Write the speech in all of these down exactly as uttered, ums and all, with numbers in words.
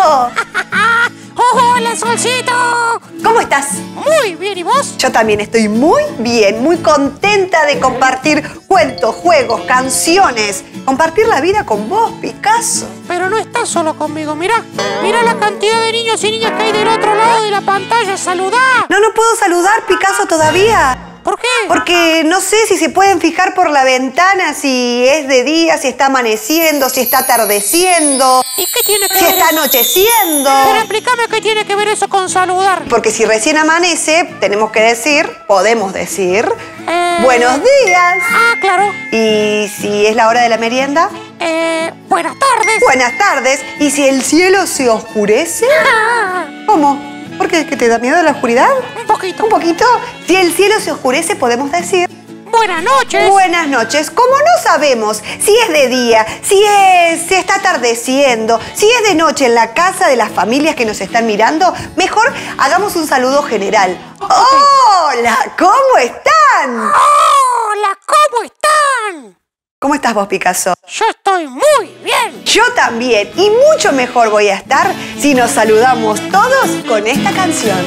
Picasso! ¡Hola, Solcito! ¿Cómo estás? Muy bien, ¿y vos? Yo también estoy muy bien, muy contenta de compartir cuentos, juegos, canciones. Compartir la vida con vos, Picasso. Pero no estás solo conmigo, mirá. Mirá la cantidad de niños y niñas que hay del otro lado de la pantalla. ¡Saludá! No, no puedo saludar, Picasso, todavía. ¿Por qué? Porque no sé si se pueden fijar por la ventana si es de día, si está amaneciendo, si está atardeciendo. ¿Y qué tiene que si ver? Si está anocheciendo. Pero explícame qué tiene que ver eso con saludar. Porque si recién amanece, tenemos que decir, podemos decir, eh... buenos días. Ah, claro. Y si es la hora de la merienda, eh, buenas tardes. Buenas tardes. Y si el cielo se oscurece, ah. ¿Cómo? ¿Por qué? ¿Que te da miedo la oscuridad? Un poquito. ¿Un poquito? Si el cielo se oscurece, podemos decir... Buenas noches. Buenas noches. Como no sabemos si es de día, si es, si está atardeciendo, si es de noche en la casa de las familias que nos están mirando, mejor hagamos un saludo general. Okay. ¡Hola! ¿Cómo están? ¡Hola! ¿Cómo están? ¿Cómo estás vos, Picasso? Yo estoy muy bien. Yo también. Y mucho mejor voy a estar si nos saludamos todos con esta canción.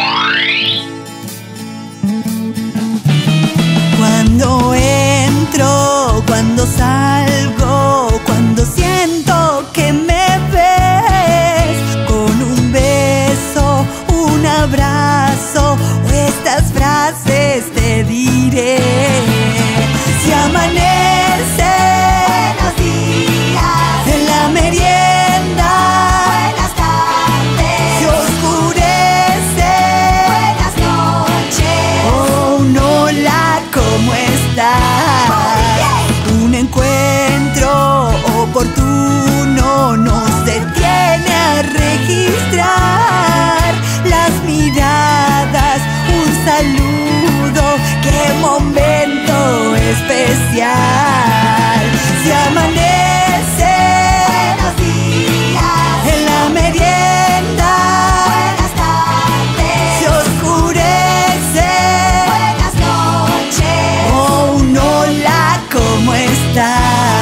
Cuando entro, cuando salgo, cuando siento que me ves, con un beso, un abrazo o estas frases te diré. Si amanece, buenos días, en la merienda, buenas tardes, si oscurece, buenas noches, oh, un hola, ¿cómo estás? Un encuentro oportuno nos detiene a registrar las miradas, un saludo, qué momento especial. Si amanece, buenos días, en la merienda, buenas tardes, si oscurece, buenas noches, oh, un hola, ¿cómo estás?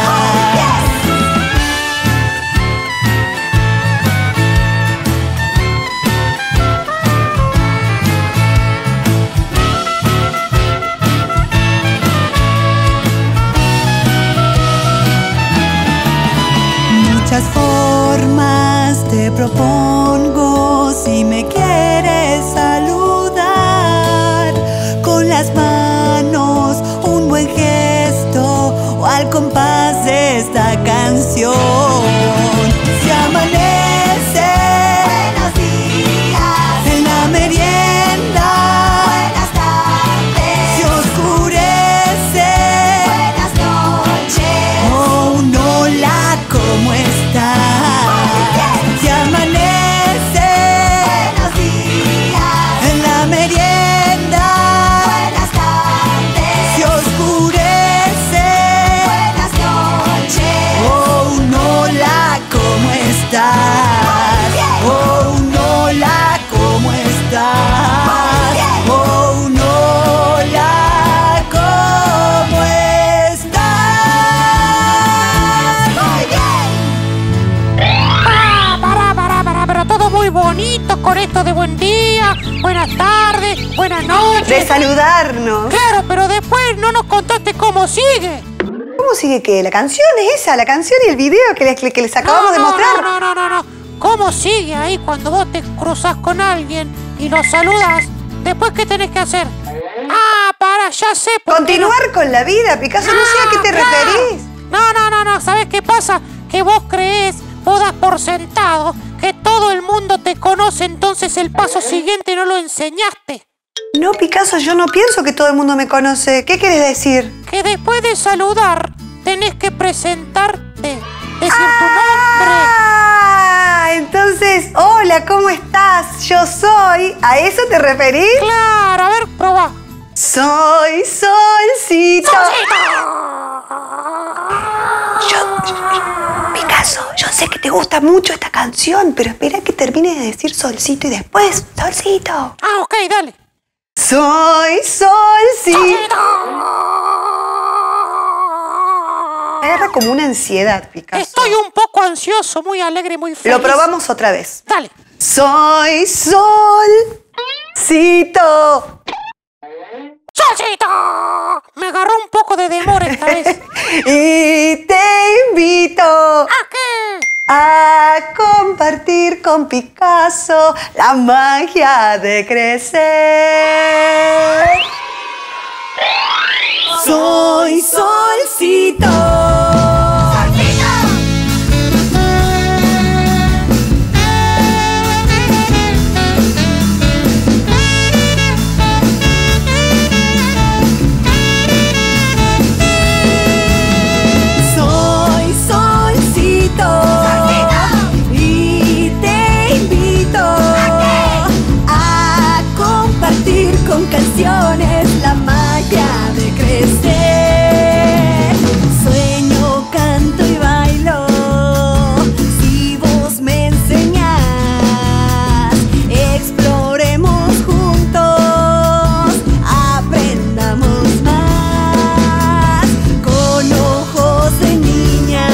Muchas formas te propongo si me quieres saludar, con las manos, un buen gesto o al compás de esta canción. Si amanece, buenos días, en la merienda, buenas tardes, si oscurece, buenas noches, oh, un hola, ¿cómo estás? Si amanece, buenos días, en la merienda, buenas tardes, si oscurece, buenas noches, oh, un hola, ¿cómo estás? Oh, un hola, ¿cómo estás? Oh, un hola, ¿cómo estás? Muy bien. Ah, pará, pará, pará, pero todo muy bonito con esto de buen día, buenas tardes, buenas noches. De saludarnos. Claro, pero después no nos contaste cómo sigue. ¿Cómo sigue qué? ¿La canción es esa? ¿La canción y el video que les, que les acabamos no, de no, mostrar? No, no, no, no, no. ¿Cómo sigue ahí cuando vos te cruzas con alguien y lo saludas? ¿Después qué tenés que hacer? Ah, para, ya sé. Continuar no... con la vida, Picasso, no, no sé a qué te claro. referís. No, no, no, no, ¿sabés qué pasa? Que vos creés, vos das por sentado que todo el mundo te conoce, entonces el paso siguiente no lo enseñaste. No, Picasso, yo no pienso que todo el mundo me conoce. ¿Qué querés decir? Que después de saludar tenés que presentarte, decir ah, tu nombre. Ah, entonces, hola, ¿cómo estás? Yo soy. ¿A eso te referís? Claro, a ver, probá. Soy Solcito. ¡Solcito! Yo, yo, Picasso, yo sé que te gusta mucho esta canción, pero espera que termine de decir Solcito y después, Solcito. Ah, ok, dale. Soy Solcito. ¡Solcito! Agarra como una ansiedad, Picasso. Estoy un poco ansioso, muy alegre, muy feliz. Lo probamos otra vez. Dale. Soy solcito. ¡Solcito! Me agarró un poco de demora esta vez. Y te invito ¿A qué? a compartir con Picasso la magia de crecer. Soy solcito. Soy solcito. Y te invito a compartir con canciones la magia de crecer. Sueño, canto y bailo. Si vos me enseñás, exploremos juntos, aprendamos más. Con ojos de niña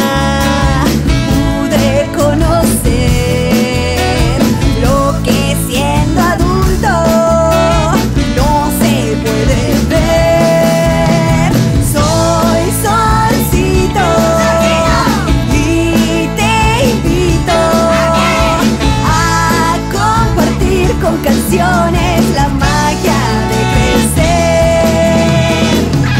pude conocer lo que siendo adulto no se puede ver. Soy solcito y te invito a compartir con canciones la magia de crecer.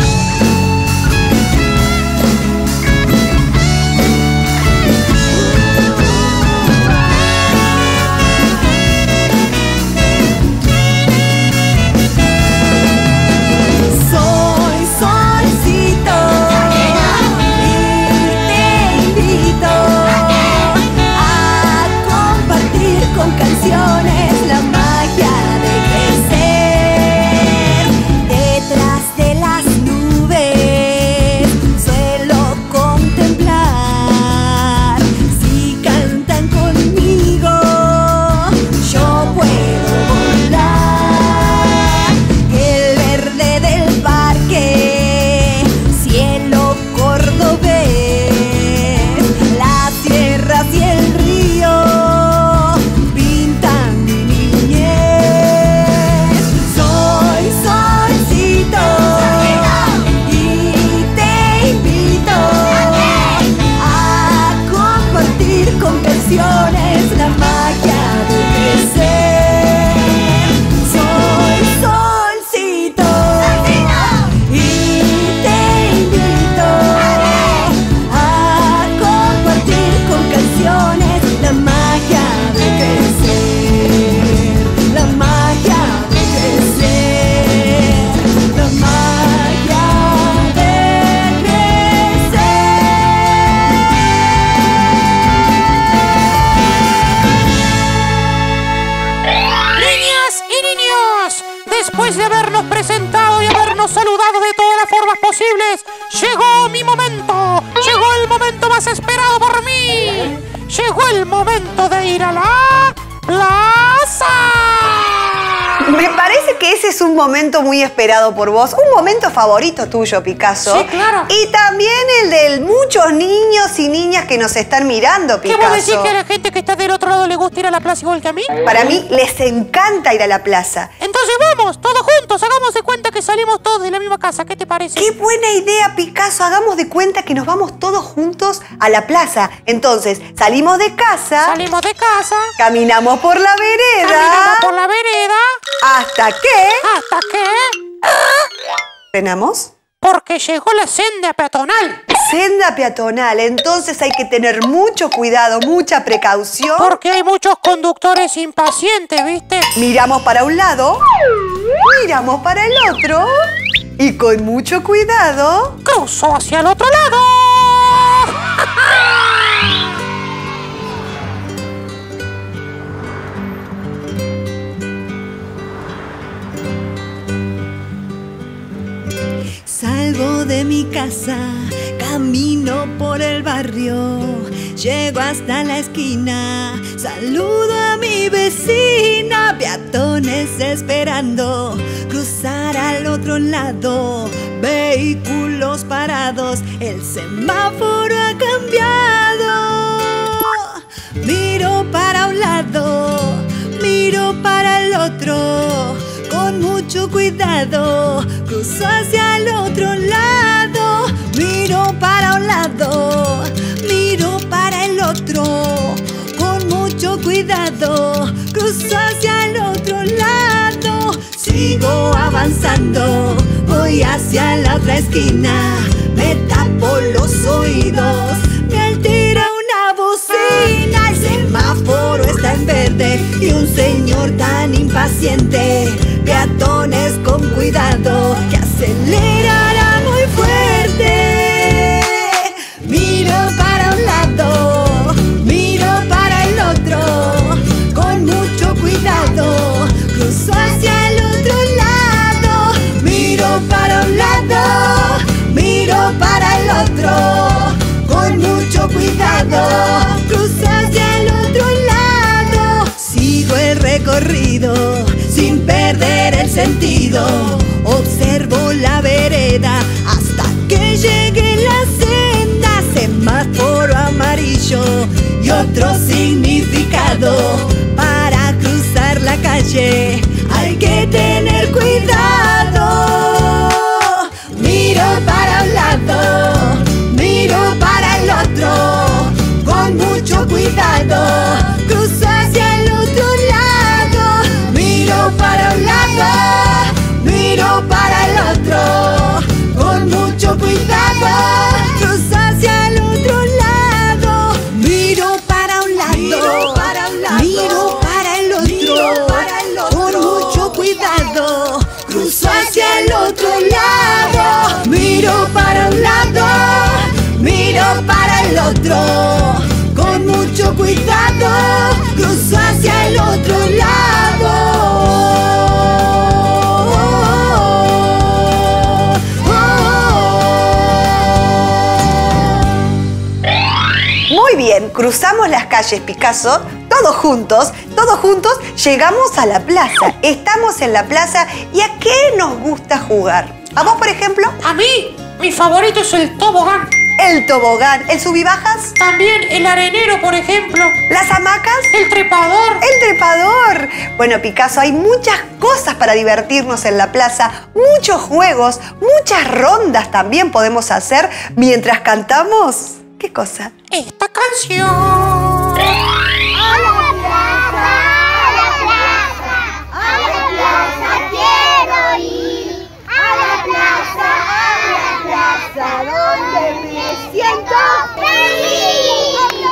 Soy solcito y te invito a compartir con canciones la magia de crecer. Detrás de las nubes suelo contemplar. Si cantan conmigo, yo puedo volar. El verde del parque, cielo cordobés, las sierras y el río pintan mi niñez. Soy solcito y te invito a compartir con canciones la magia de crecer. Soy solcito y te invito a compartir con canciones la magia de crecer. La magia de crecer. La magia de Niñas y niños, después de habernos presentado y habernos saludado de todas las formas posibles, llegó mi momento. Llegó el momento más esperado por mí. Llegó el momento de ir a la plaza. Me parece que ese es un momento muy esperado por vos, un momento favorito tuyo, Picasso. Sí, claro. Y también el de muchos niños y niñas que nos están mirando, ¿Qué Picasso. vos decís que a la gente que está del otro lado le gusta ir a la plaza igual que a mí? Para mí les encanta ir a la plaza. Entonces vamos, todos juntos, hagamos de cuenta que salimos todos de la misma casa. ¿Qué te parece? ¡Qué buena idea, Picasso! Hagamos de cuenta que nos vamos todos juntos a la plaza. Entonces, salimos de casa, Salimos de casa, caminamos por la vereda, caminamos por la vereda, hasta que... hasta que... ¿Frenamos? Porque llegó la senda peatonal. Senda peatonal, entonces hay que tener mucho cuidado, mucha precaución. Porque hay muchos conductores impacientes, ¿viste? Miramos para un lado, miramos para el otro y con mucho cuidado... Cruzó hacia el otro lado. Salgo de mi casa, camino por el barrio, llego hasta la esquina, saludo a mi vecina, peatones esperando cruzar al otro lado, vehículos parados, el semáforo cambiado. Miro para un lado, miro para el otro, con mucho cuidado, cruzo hacia el otro lado. Miro para un lado, miro para el otro, con mucho cuidado, cruzo hacia el otro lado. Sigo avanzando, voy hacia la otra esquina, me tapo los oídos, me altera una bocina. El semáforo está en verde y un señor tan impaciente. Peatones con cuidado, que acelerará muy fuerte. Miro para un lado, miro para el otro, con mucho cuidado, cruzo hacia el otro lado. Miro para un lado, miro para el otro, con mucho cuidado, cruzo hacia el otro lado. Sigo el recorrido sin perder el sentido, observo la vereda hasta que llegue la senda. Semáforo amarillo y otro significado. Para cruzar la calle hay que tener cuidado. Miro para un lado, miro para el otro, con mucho cuidado, cruzo hacia el otro lado. Miro para un lado, miro para el otro, con mucho cuidado, cruzo hacia el otro lado. Miro para un lado, miro para un lado, miro para el otro, miro para el otro, con mucho cuidado, cruzo hacia el otro lado. Miro para un lado, miro para el otro, con mucho cuidado, cruzo hacia el otro lado. Muy bien, cruzamos las calles Picasso, todos juntos, todos juntos llegamos a la plaza. Estamos en la plaza y ¿a qué nos gusta jugar? ¿A vos, por ejemplo? A mí, mi favorito es el tobogán. El tobogán, el subibajas, También el arenero, por ejemplo. las hamacas, El trepador. el trepador. Bueno, Picasso, hay muchas cosas para divertirnos en la plaza, muchos juegos, muchas rondas también podemos hacer mientras cantamos. ¿Qué cosa? Esta canción. A la plaza, a la plaza, a la plaza quiero ir. A la plaza, a la plaza, donde me siento feliz.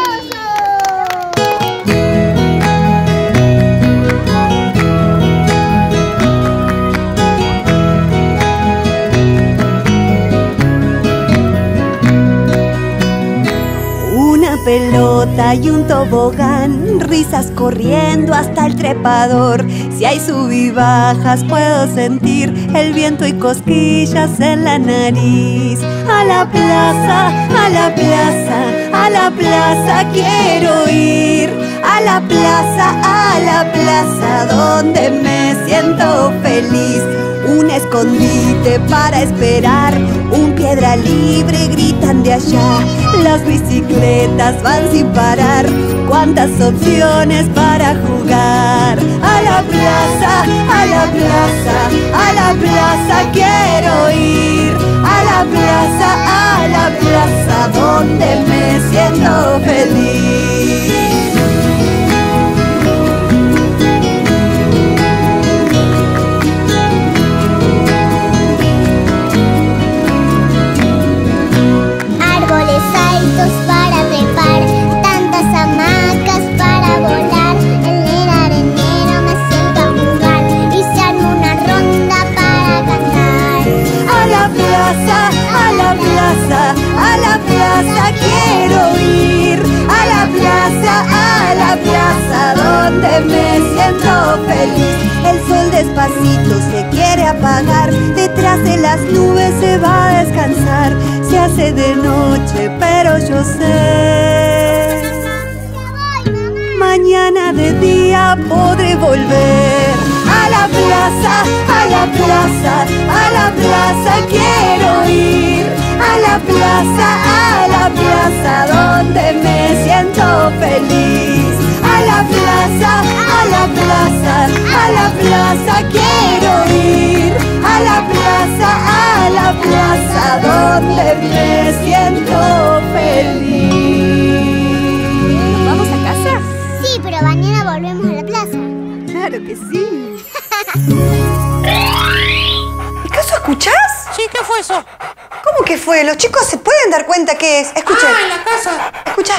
Una pelota y un tobogán, risas corriendo hasta el trepador. Si hay subibajas puedo sentir el viento y cosquillas en la nariz. A la plaza, a la plaza, a la plaza quiero ir. A la plaza, a la plaza, donde me siento feliz. Un escondite para esperar, un piedra libre gritan de allá. Las bicicletas van sin parar, cuántas opciones para jugar. A la plaza, a la plaza, a la plaza quiero ir. A la plaza, a la plaza, donde me siento feliz. Árboles altos para trepar, tantas hamacas para volar. En el arenero me siento a jugar y se arma una ronda para cantar. A la plaza, a la plaza, a la plaza quiero ir. A la plaza, a la plaza, donde me siento feliz. El sol despacito se quiere apagar, detrás de las nubes se va a descansar. Se hace de noche, pero yo sé, mañana de día podré volver. A la plaza, a la plaza, a la plaza quiero ir. A la plaza, a la plaza, feliz. A la plaza, a la plaza, a la plaza quiero ir. A la plaza, a la plaza donde me siento feliz. ¿Nos vamos a casa? Sí, pero mañana volvemos a la plaza. Claro que sí. ¿Picasso, escuchás? Sí, ¿qué fue eso? ¿Cómo que fue? Los chicos se pueden dar cuenta qué es. Escuchen. Ah, en la casa. Escucha.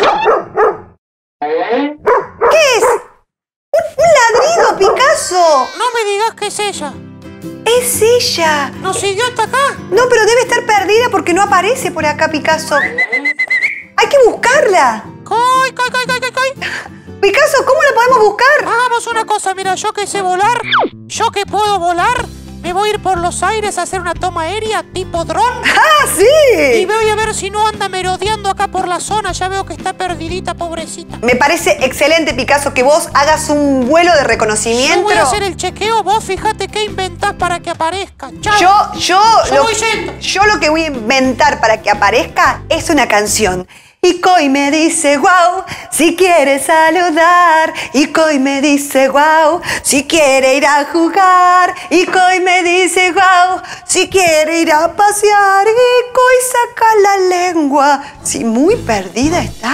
¿Qué es? Un, un ladrido, Picasso. No me digas que es ella. Es ella. ¿Nos siguió hasta acá? No, pero debe estar perdida porque no aparece por acá, Picasso. Hay que buscarla. ¡Coy, coy, coy, coy, coy, coy! Picasso, ¿cómo la podemos buscar? Hagamos una cosa, mira, yo que sé volar, yo que puedo volar, me voy a ir por los aires a hacer una toma aérea tipo dron. ¡Ah, Y sí! voy a ver si no anda merodeando acá por la zona. Ya veo que está perdidita, pobrecita. Me parece excelente, Picasso, que vos hagas un vuelo de Yo reconocimiento. voy a hacer el chequeo, vos fíjate qué inventás para que aparezca. Chao. Yo, yo, Yo lo, voy yendo. yo lo que voy a inventar para que aparezca es una canción. Y Coy me dice wow, si quiere saludar. Y Coy me dice wow, si quiere ir a jugar. Y Coy me dice wow, si quiere ir a pasear. Y Coy saca la lengua, si muy perdida está.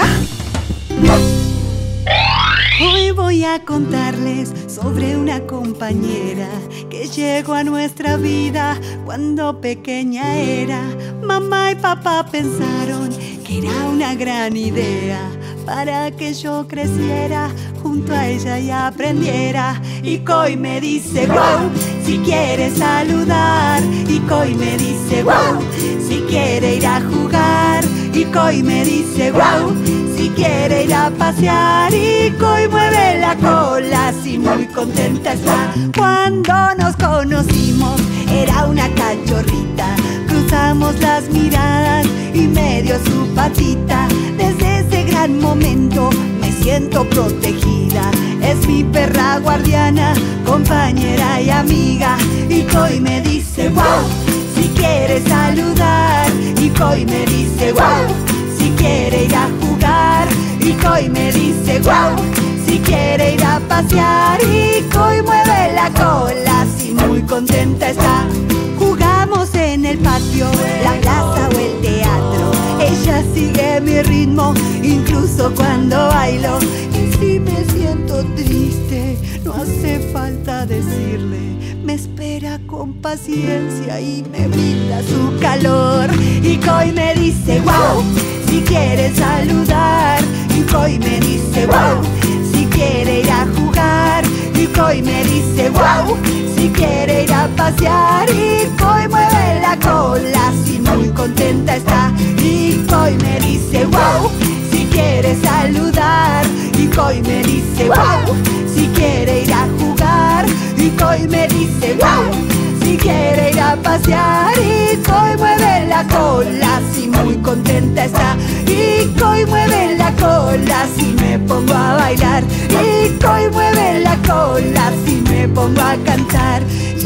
Hoy voy a contarles sobre una compañera que llegó a nuestra vida cuando pequeña era. Mamá y papá pensaron que era una gran idea para que yo creciera junto a ella y aprendiera. Y Coy me dice wow, si quiere saludar. Y Coy me dice wow, si quiere ir a jugar. Y Coy me dice wow, si quiere ir a pasear. Y Coy mueve la cola, si muy contenta está. Cuando nos conocimos era una cachorrita. Cruzamos las miradas y me dio su patita. Desde ese gran momento me siento protegida. Es mi perra guardiana, compañera y amiga. Y Coy me dice wow, si quiere saludar. Y Coy me dice wow, si quiere ir a jugar. Y Coy me dice wow, si quiere ir a pasear. Y Coy mueve la cola, si muy contenta está. Jugamos en el patio, la plaza o el teatro. Ella sigue mi ritmo, incluso cuando bailo. Y si me siento triste, no hace falta decirle. Me espera con paciencia y me brinda su calor. Y Coy me dice wow, si quiere saludar. Y Coy me dice wow, si quiere ir a jugar. Y Coy me dice wow, si quiere ir a pasear. Y Coy mueve la cola, si muy contenta está. Y Coy me dice wow, si quiere saludar. Y Coy me dice wow, si quiere ir a jugar. Y Coy me dice wow, si quiere ir a pasear. Y Coy mueve la cola, si muy contenta está. Y Coy mueve la cola, si me pongo a bailar. Y Coy mueve la cola, si me pongo a cantar.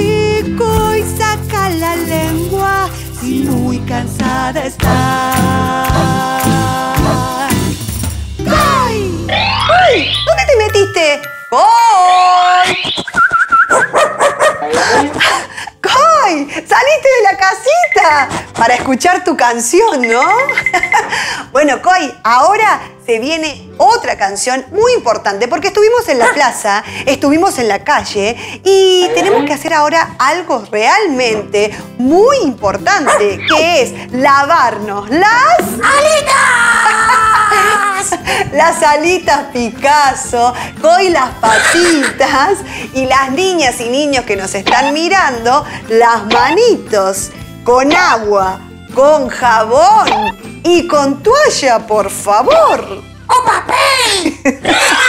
Y Coy saca la lengua, si muy cansada está. ¡Coy! ¡Uy! ¿Dónde te metiste? ¡Coy! ¡Coy! ¡Saliste de la casita! Para escuchar tu canción, ¿no? Bueno, Coy, ahora se viene otra canción muy importante porque estuvimos en la plaza, estuvimos en la calle y tenemos que hacer ahora algo realmente muy importante, que es lavarnos las... ¡Alitas! Las alitas, Picasso, Coy las patitas y las niñas y niños que nos están mirando, las manitos, con agua, con jabón y con toalla, por favor. ¡O papel!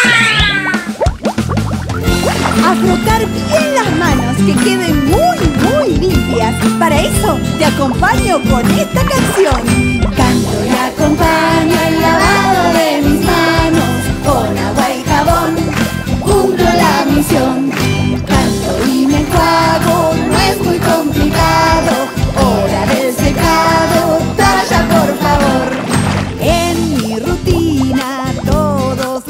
A frotar bien las manos, que queden muy, muy limpias. Para eso te acompaño con esta canción. Canto y acompaño el lavado de mis manos. Con agua y jabón cumplo la misión. Canto y me enjuago, no es muy complicado. Hora del secado, toalla por favor. En mi rutina todos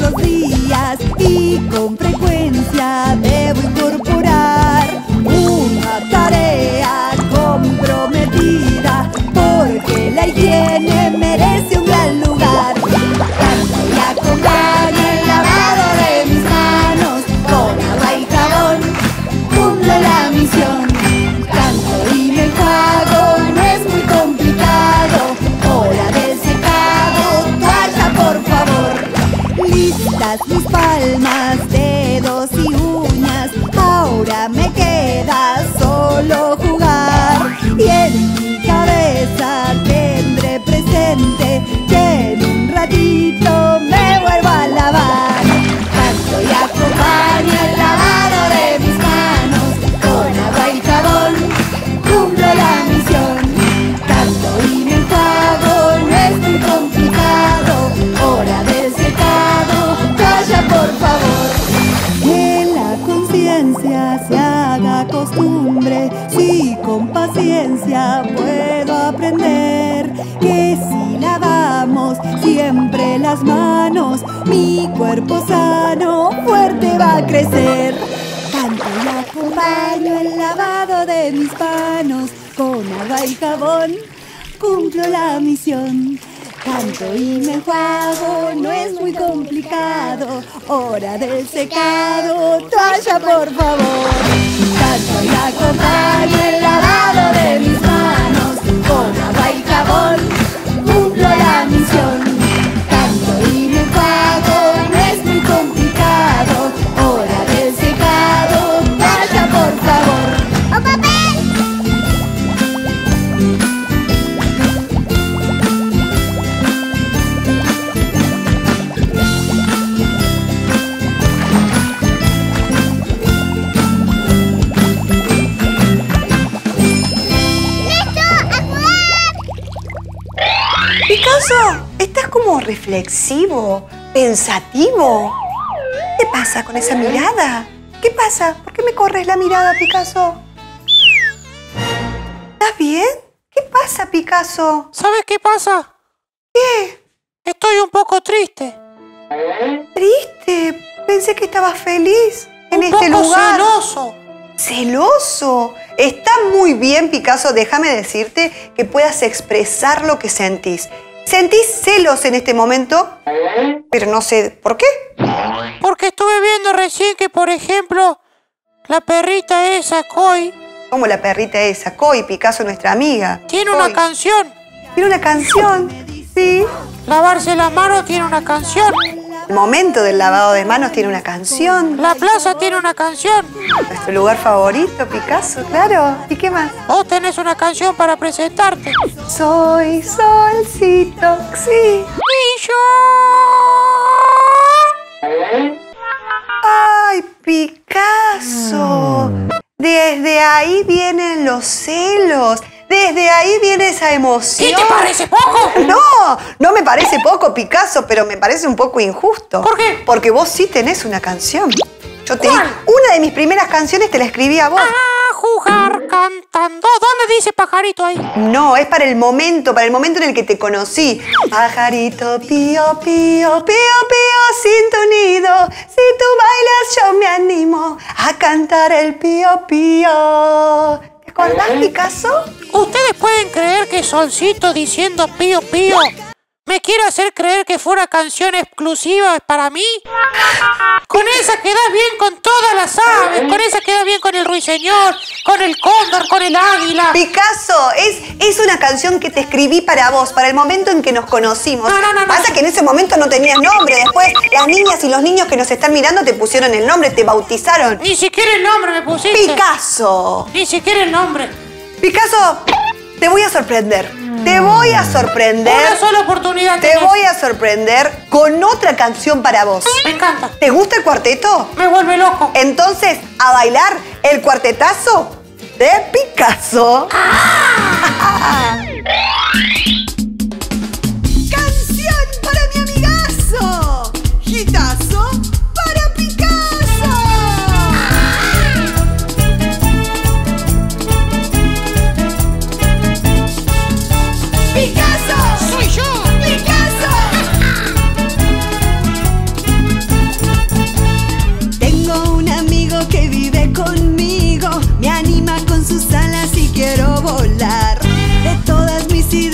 más dedos y uñas. Ahora me queda solo jugar. Y en mi cabeza tendré presente que en un ratito me vuelvo a lavar. Canto y acompaño el lavado de mis manos. Con agua y jabón cumplo la misión. Canto y me enjuago, no es muy complicado. Hora del secado, calla por favor. Que la conciencia se haga costumbre. Si con paciencia puedo aprender que si lavamos siempre las manos, mi cuerpo sano fuerte va a crecer. Canto y acompaño el lavado de mis manos. Con agua y jabón cumplo la misión. Canto y me enjuago, no es muy complicado. Hora del secado, toalla por favor. Canto y acompaño el lavado de mis manos. Con agua y jabón cumplo la misión. Canto y me enjuago, no es muy complicado. Hora del secado, toalla por favor. ¡O papel! Picasso, estás como reflexivo, pensativo. ¿Qué pasa con esa mirada? ¿Qué pasa? ¿Por qué me corres la mirada, Picasso? ¿Estás bien? ¿Qué pasa, Picasso? ¿Sabes qué pasa? ¿Qué? Estoy un poco triste. ¿Triste? Pensé que estabas feliz en Un este poco lugar. celoso. ¿Celoso? Está muy bien, Picasso. Déjame decirte que puedas expresar lo que sentís. Sentís celos en este momento, pero no sé por qué. Porque estuve viendo recién que, por ejemplo, la perrita esa, Koi, Como la perrita esa, Koi, Picasso, nuestra amiga. tiene Koi. una canción. Tiene una canción, sí. Lavarse las manos tiene una canción. El momento del lavado de manos tiene una canción. La plaza tiene una canción. Nuestro lugar favorito, Picasso, claro. ¿Y qué más? Vos tenés una canción para presentarte. Soy solcito, sí. Y yo... ¡Ay, Picasso! Desde ahí vienen los celos. Desde ahí viene esa emoción. ¿Qué te parece poco? No, no me parece poco, Picasso, pero me parece un poco injusto. ¿Por qué? Porque vos sí tenés una canción. Yo te ¿Cuál? una de mis primeras canciones te la escribí a vos. A jugar cantando. ¿Dónde dice pajarito ahí? No, es para el momento, para el momento en el que te conocí. Pajarito pío, pío, pío, pío, sin tu nido. Si tú bailas, yo me animo a cantar el pío, pío. ¿Te acordás, Picasso? ¿Ustedes pueden creer que Solcito diciendo pío pío me quiere hacer creer que fue una canción exclusiva para mí? Con esa quedas bien con todas las aves, con esa quedas bien con el ruiseñor, con el cóndor, con el águila. Picasso, es, es una canción que te escribí para vos, para el momento en que nos conocimos. No, no, no, no. Pasa que en ese momento no tenías nombre. Después, las niñas y los niños que nos están mirando te pusieron el nombre, te bautizaron. Ni siquiera el nombre me pusiste. Picasso. Ni siquiera el nombre. Picasso, te voy a sorprender. Te voy a sorprender. Una sola oportunidad Te tenés. voy a sorprender con otra canción para vos. Me encanta. ¿Te gusta el cuarteto? Me vuelve loco. Entonces, a bailar el cuartetazo de Picasso. ¡Canción para mi amigazo! ¡Hitazo para Picasso! ¡Picasso! ¡Soy yo! ¡Picasso! Tengo un amigo que vive conmigo, me anima con sus alas y quiero volar. De todas mis ideas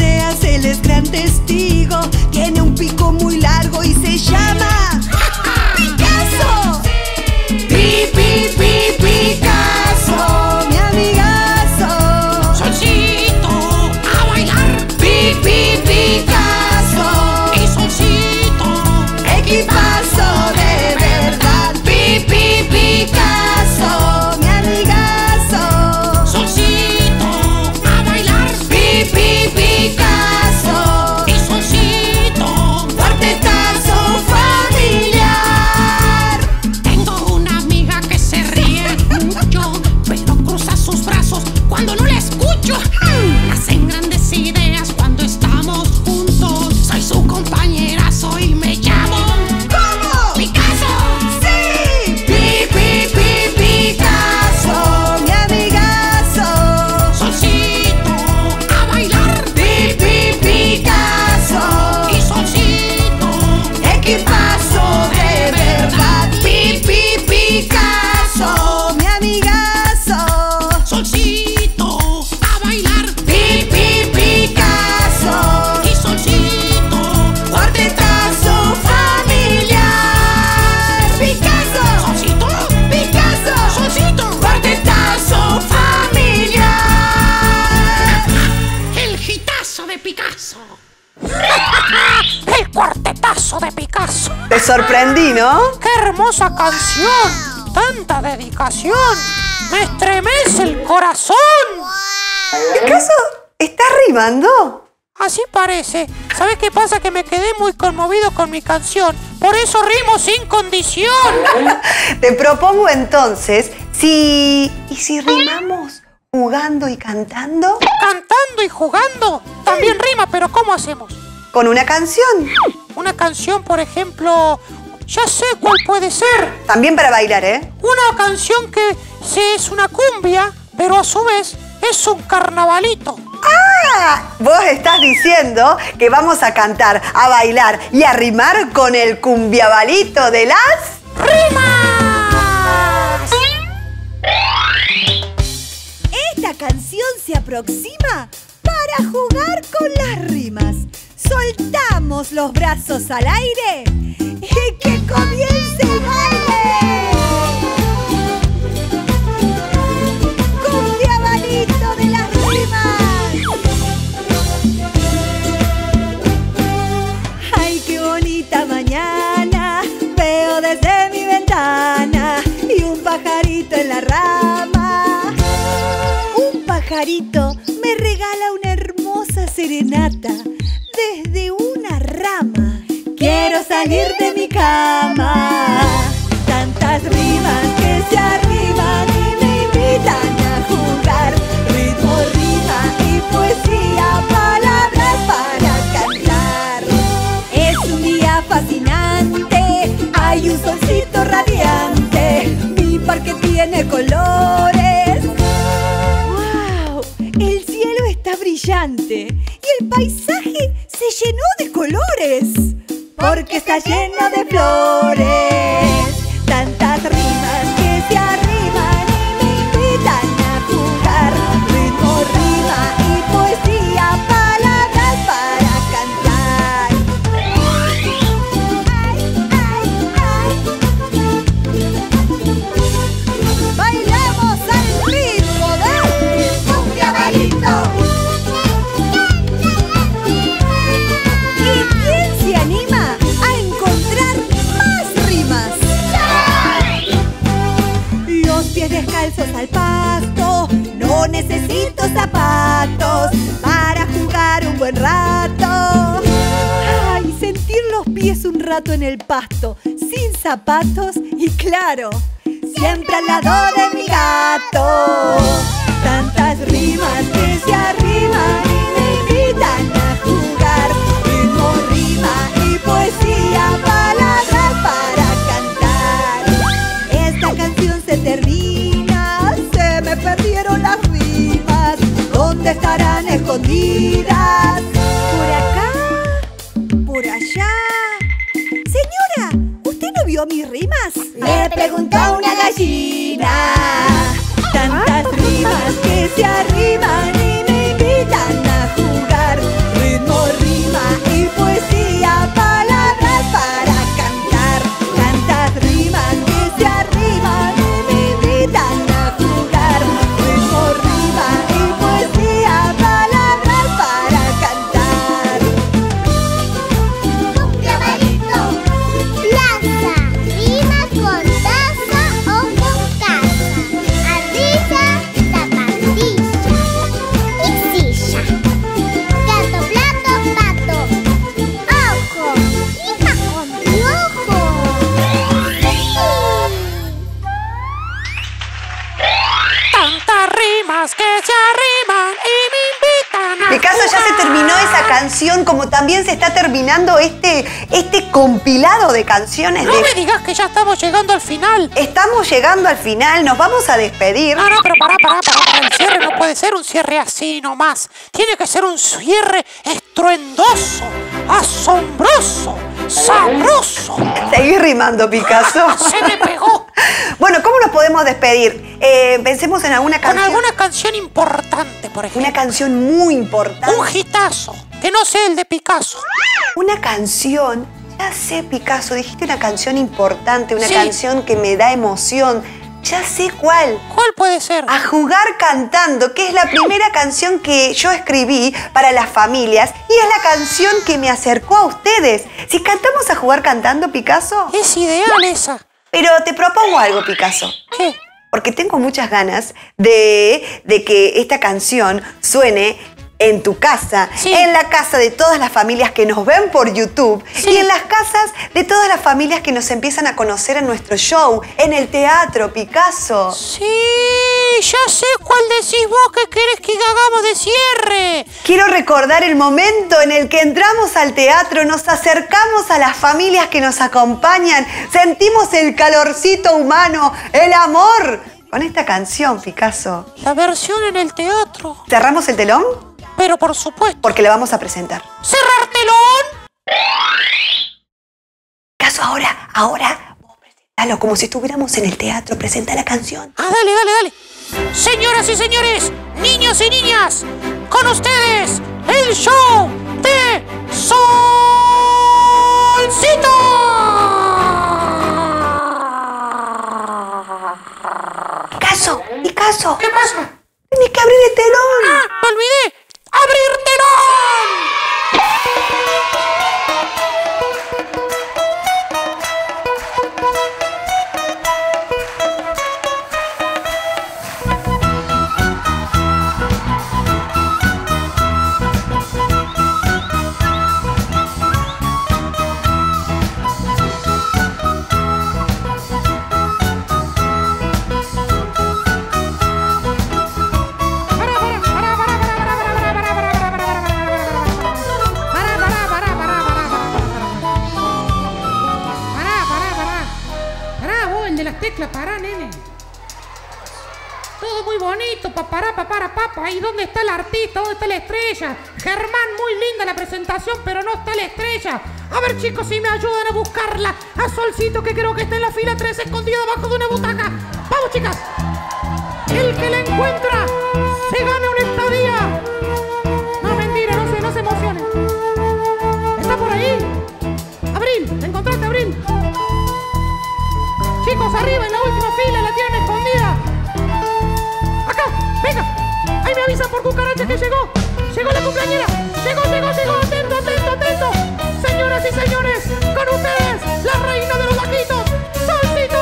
de Picasso. El cuartetazo de Picasso. Te sorprendí, ¿no? ¡Qué hermosa canción! ¡Tanta dedicación! ¡Me estremece el corazón! ¿Picasso está rimando? Así parece. ¿Sabes qué pasa? Que me quedé muy conmovido con mi canción. Por eso rimo sin condición. Te propongo entonces, si... ¿y si rimamos jugando y cantando? Cantando y jugando. También rima, pero ¿cómo hacemos? Con una canción. Una canción, por ejemplo... Ya sé cuál puede ser. También para bailar, ¿eh? Una canción que sí es una cumbia, pero a su vez es un carnavalito. ¡Ah! Vos estás diciendo que vamos a cantar, a bailar y a rimar con el cumbiabalito de las... ¡Rimas! Esta canción se aproxima para jugar con las rimas. Soltamos los brazos al aire y que comience el baile. Cumbiabalito de las rimas. Ay, qué bonita mañana veo desde mi ventana y un pajarito en la rama. Un pajarito me regala una hermosa serenata desde una rama. Quiero salir de mi cama. Tantas rimas que se arriman y me invitan a jugar. Ritmo, rima y poesía, palabras para cantar. Es un día fascinante, hay un solcito radiante. Mi parque tiene colores. ¡Wow! El cielo está brillante y el paisaje se llenó de colores, porque está lleno de flores. Tantas rimas que se arriman y me invitan a jugar. Ritmo, rima y poesía, palabras para cantar. Ay, ay, ay. Bailamos al ritmo del cumbiabalito. ¿Se anima a encontrar más rimas? Los pies descalzos al pasto, no necesito zapatos para jugar un buen rato. Ay, sentir los pies un rato en el pasto, sin zapatos y claro, siempre al lado de mi gato. Tantas rimas que se arriman y me invitan a jugar. Ritmo, rima y poesía, palabras para cantar. Esta canción se termina, se me perdieron las rimas. ¿Dónde estarán escondidas? ¿Por acá? ¿Por allá? Señora, ¿usted no vio mis rimas? Le preguntó una gallina. Tantas rimas que se arriman y me invitan a jugar. Ritmo, rima y poesía, palabras para cantar. Tantas rimas que se arriman y me invitan a jugar. Ritmo, rima y poesía, palabras para cantar. Cumbiabalito, plaza, rimas con taza o con casa. Ardilla, zapatilla y silla. Gato, plato, pato, ojo, rima con piojo. Tantas rimas que se arriman y me invitan a Picasso, ya se terminó esa canción, como también se está terminando este, este compilado de canciones. No de... me digas que ya estamos llegando al final. Estamos llegando al final, nos vamos a despedir. No, no, pero pará, pará, pará, pará. El cierre no puede ser un cierre así nomás. Tiene que ser un cierre estruendoso, asombroso, sabroso. Seguí rimando, Picasso. Se me pegó. Bueno, ¿cómo nos podemos despedir? Eh, pensemos en alguna Con canción. alguna canción importante, por ejemplo. Una canción muy importante. Un hitazo, que no sea el de Picasso. Una canción, ya sé, Picasso, dijiste una canción importante, una Sí. canción que me da emoción. Ya sé cuál. ¿Cuál puede ser? A jugar cantando, que es la primera canción que yo escribí para las familias y es la canción que me acercó a ustedes. Si cantamos a jugar cantando, Picasso. Es ideal esa. Pero te propongo algo, Picasso. ¿Qué? Porque tengo muchas ganas de, de que esta canción suene en tu casa, sí. en la casa de todas las familias que nos ven por YouTube sí. y en las casas de todas las familias que nos empiezan a conocer en nuestro show, en el teatro, Picasso. Sí, ya sé cuál decís vos que querés que hagamos de cierre. Quiero recordar el momento en el que entramos al teatro, nos acercamos a las familias que nos acompañan, sentimos el calorcito humano, el amor. Con esta canción, Picasso. La versión en el teatro. ¿Cerramos el telón? Pero por supuesto. Porque la vamos a presentar. ¡Cerrar telón! Picasso, ahora, ahora, vos presentalo como si estuviéramos en el teatro. Presenta la canción. Ah, dale, dale, dale. Señoras y señores, niños y niñas, con ustedes, el show de Solcito. Picasso, Picasso. ¿Qué pasa? Tienes que abrir el telón. ¡Ah, me olvidé! ¡Abrir telón! Pará, nene. Todo muy bonito, papará, papara, papa. ¿Y dónde está el artista? ¿Dónde está la estrella? Germán, muy linda la presentación, pero no está la estrella. A ver, chicos, si me ayudan a buscarla. A Solcito, que creo que está en la fila tres, escondida debajo de una butaca. ¡Vamos, chicas! El que la encuentra se gana una estadía. No, mentira, no se, no se emocionen. ¿Está por ahí? Abril, ¿la encontraste, Abril? Chicos, arriba, en la última fila, la tienen escondida. Acá, venga. Ahí me avisan por cucaracha que llegó. Llegó la cumpleañera. Llegó, llegó, llegó. Atento, atento, atento. Señoras y señores, con ustedes, la reina de los bajitos, Solcito.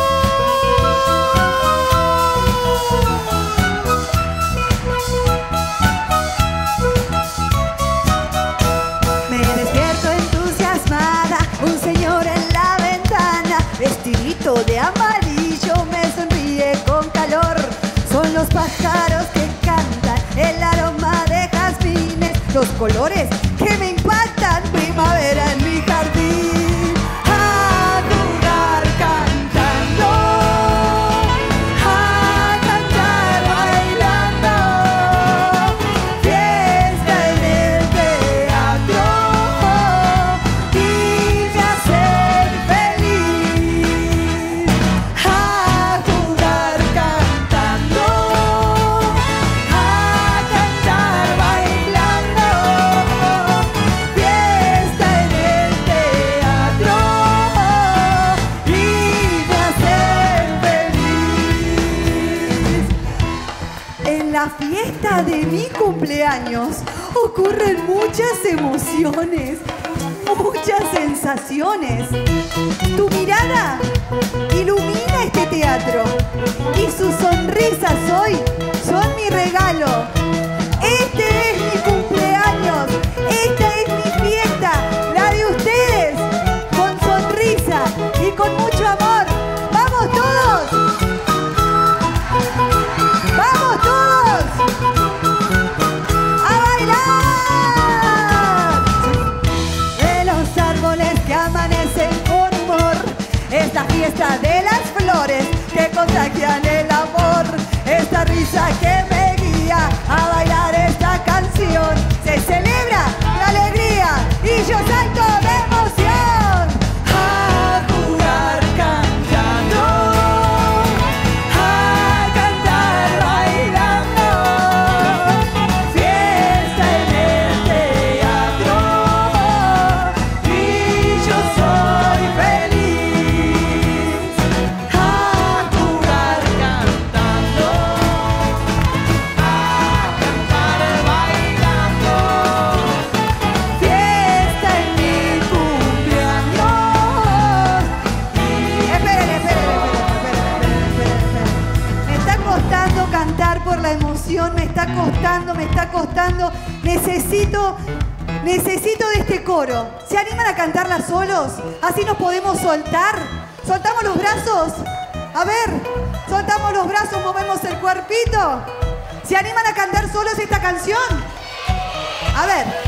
Me despierto entusiasmada, un señor en la ventana, vestidito de amarillo, me sonríe con calor. Son los pájaros que cantan, el aroma de jazmines, los colores que me impactan, primavera en mi jardín. A jugar cantando, a cantar bailando, fiesta en el teatro y me hacer feliz. A jugar cantando, a cantar bailando, fiesta en el teatro y me hacer feliz. En la fiesta de mi cumpleaños ocurren muchas emociones, muchas sensaciones. Tu mirada ilumina este teatro y sus sonrisas hoy son mi regalo. Este es mi cumpleaños, esta es mi fiesta, la de ustedes, con sonrisa y con mucho amor. ¡Vamos todos! ¡Vamos todos! ¡A bailar! De los árboles que amanecen con humor, esta fiesta de las flores que contagian el amor, esta risa que me guía a bailar esta canción, se celebra la alegría y yo salto de emoción. A jugar cantando, a cantar bailando, fiesta en el teatro y yo soy feliz. A jugar necesito, necesito de este coro. ¿Se animan a cantarla solos? Así nos podemos soltar. ¿Soltamos los brazos? A ver, soltamos los brazos, movemos el cuerpito. ¿Se animan a cantar solos esta canción? A ver.